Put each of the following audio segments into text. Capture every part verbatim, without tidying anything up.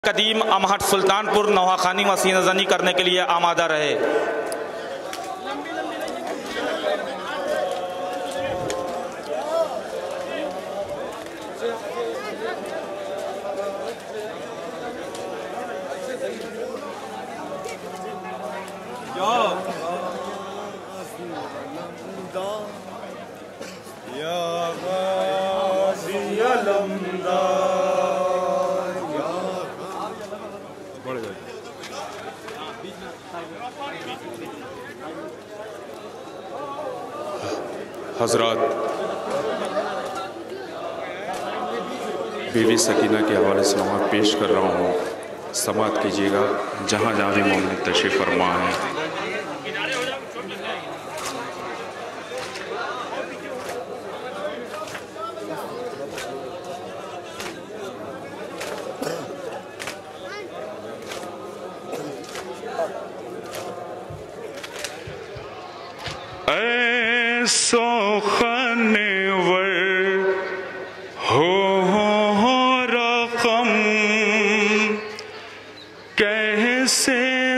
قدیم امہٹ سلطانپور نواخانی و سینہ زنی کرنے کے لیے آمادہ رہے۔ حضرات، بیوی سکینہ کے حوالے سے سلامات پیش کر رہا ہوں، سماعت کیجیے گا جہاں جہاں بھی مومن تشریف فرما ہے۔ اے سخن ور ہو رقم کیسے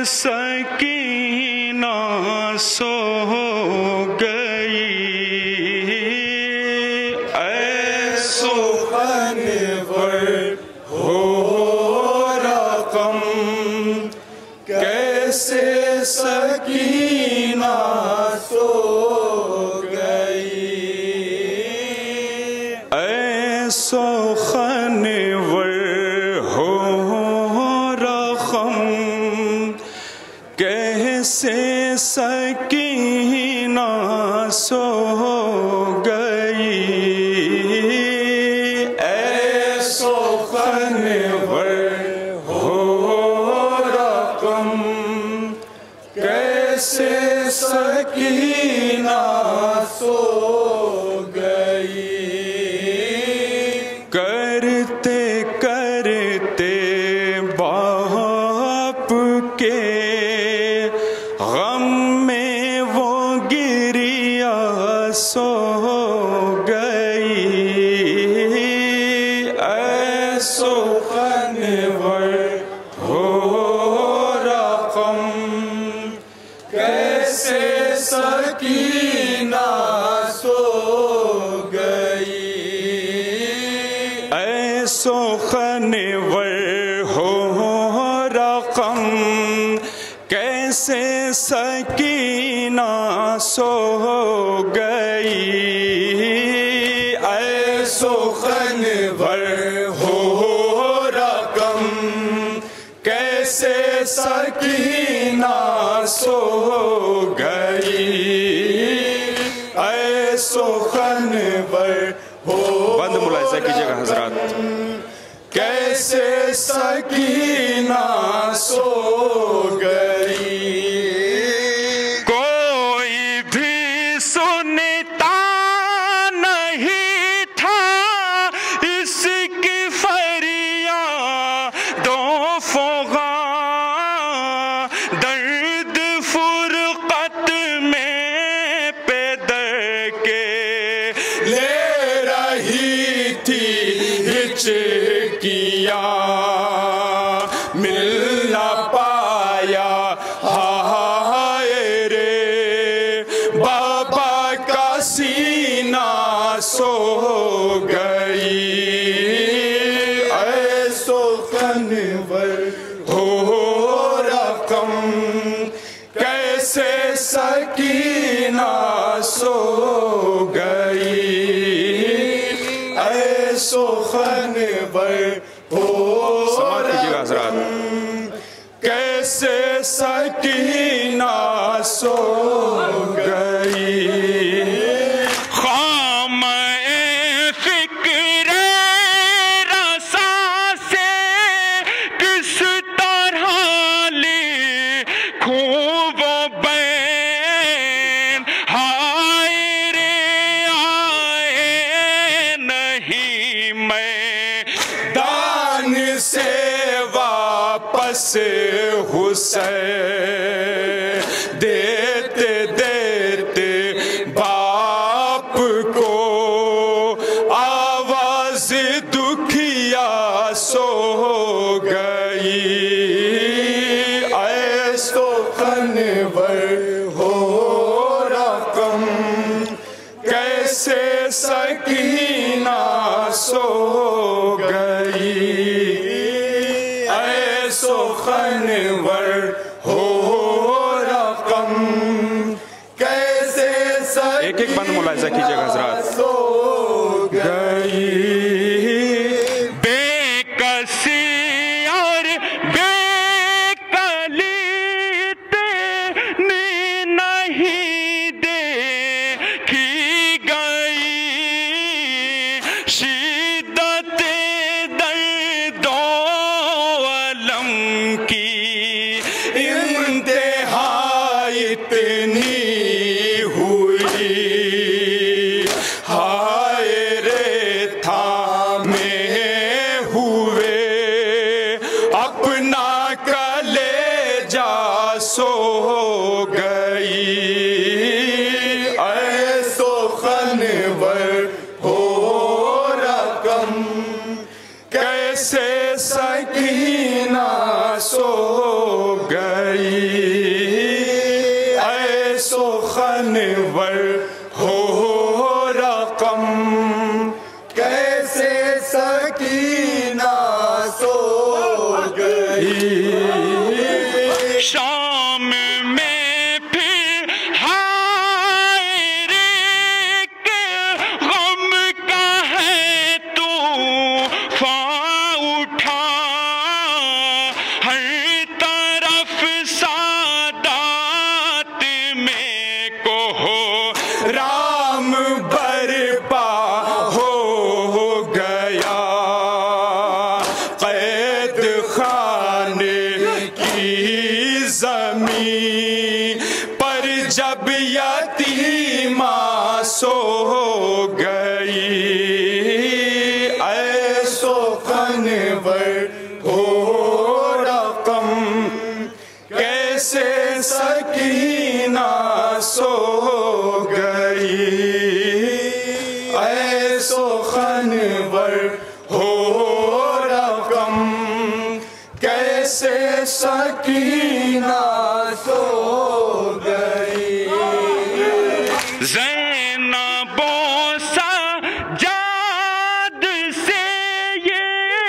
سکینہ سو گئی، اے سخن ور ہو رقم کیسے سکینہ سو گئی، اے سخن ور ہو رقم کیسے سکینہ سو گئی، اے سخن ور ہو رقم کیسے سکینہ سو گئی، کرتے کرتے باپ کے غم میں وہ گریا سو گئی، اے سخن ور ہو رقم کیسے سکینہ سو گئی، اے سخن ور ہو رقم کیسے سکینہ سو گئی، اے سخن ور ہو رقم کیسے سکینہ سو گئی، اے سخن ور ہو بند ملاحظہ کیجئے گا حضرات، کیسے سکینہ سو گئی، کوئی بھی سنتا نہیں تھا اس کی فریادوں فغاں، درد فرقت میں پیدر کے لے رہی تھی ہچکیاں، مل نہ پایا ہائے رے بابا کا سینہ سو گئی، اے سخن ور ہو رقم کیسے سکینہ سو گئی، اے سخن ور ہو رقم کیسے سکینہ سو گئی، خام فکر رسا سے کس طرح لکھوں وہ بین، ہائے رے آئے نہیں میں دان سے واپس حسین، دیتے دیتے باپ کو آواز دکھیا سو گئی، گئی اے سخنور ہو رقم کیسے سکینہ سو گئی اے سخنور ہو رقم کیسے ایک ایک بند ملاحظہ کیجئے گا حضرات سو گئی سو گئی اے سخنور ہو رقم کیسے سکینہ سو گئی اے سخنور ہو رقم کیسے سکینہ سو گئی شام میں پھر ہائے رے کہ غم کا ہے طوفان اٹھا ہر طرف سادات میں کو ہو رام برپا ہو گیا قید خانے کی زمین پر جب یتیمہ سو گئی اے سخنور ہو رقم کیسے سکینہ سو گئی اے سخنور ہو رقم کیسے سکینہ سو گئی زینب و سجاد سے یہ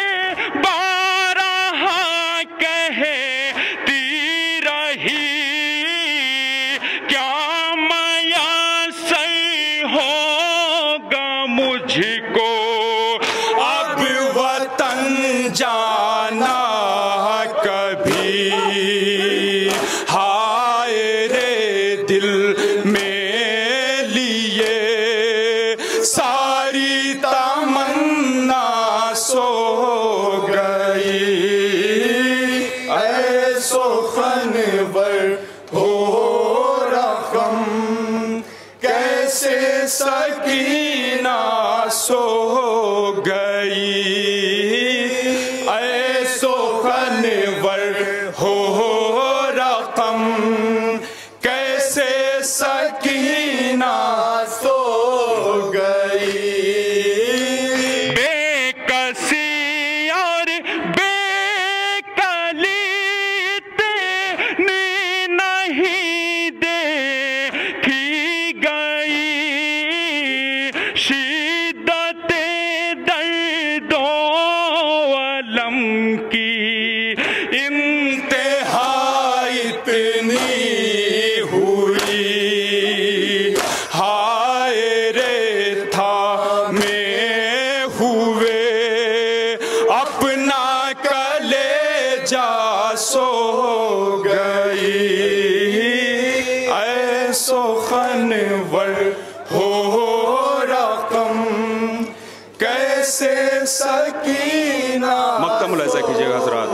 بارہا کہتی رہی کیا میسر ہوگا مجھ کو اب وطن جانا کبھی ہائے رے دل میں لیے ساری تمنا سو گئی اے سخنور ہو رقم کیسے سکینہ سو گئی اے سخنور ہو رقم کیسے سکینہ سو گئی بے کسی اور بے کلی تینے نہیں دیکھی گئی شدت درد و علم کی انتہا اتنی ہوئی ہائے رے تھا میں ہوئے اپنا کلیجہ سو گئی اے سخنور ہو رقم کیسے سکینہ مقطع ملاحظہ کیجئے گا حضرات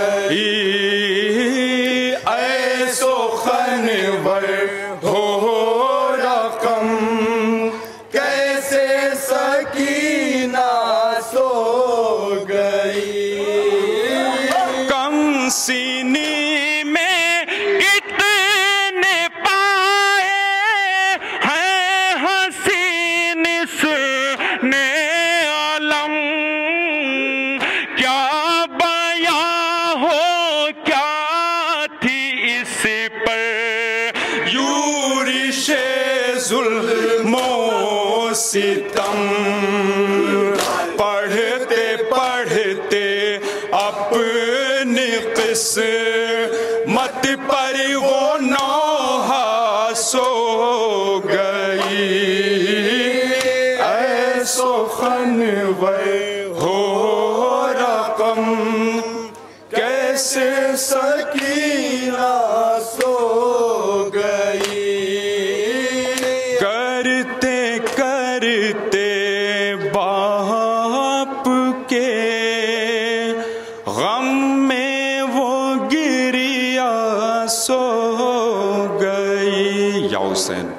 اے سخنور ہو رقم کیسے سکینہ سو گئی کم سینی میں کتنے پائے ہیں حسین اس نے علم کیا بیان सितम पढ़ते पढ़ते अपनी किस्मत पर वो नौहा सो गई। ऐसो खनवर हो रकम कैसे सकीना सो गई। करते करते बाप के गम में वो गिरिया सो गई। या हुसैन।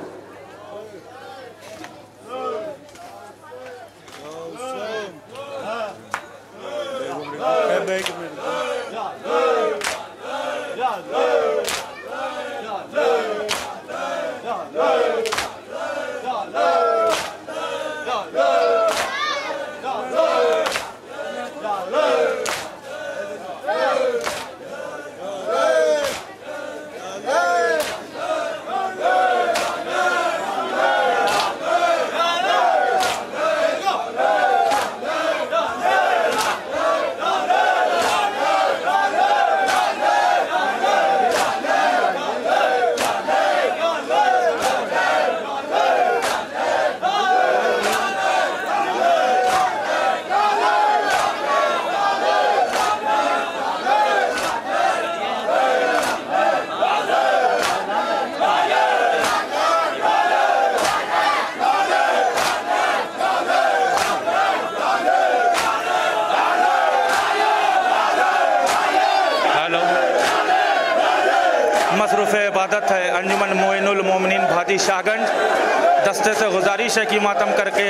मसरूफ़ इबादत है अंजुमन मोइनुल मोमिनीन भाटी शाहगंज। दस्ते से गुजारिश है कि मातम करके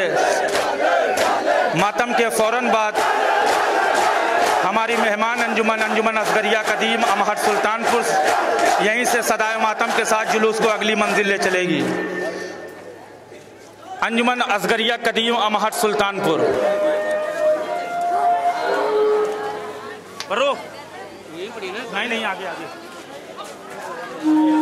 मातम के फ़ौरन बाद हमारी मेहमान अंजुमन अंजुमन असगरिया कदीम अमहट सुल्तानपुर यहीं से सदाए मातम के साथ जुलूस को अगली मंजिल ले चलेगी। अंजुमन असगरिया कदीम अमहट सुल्तानपुर। बरो नहीं नहीं आगे आगे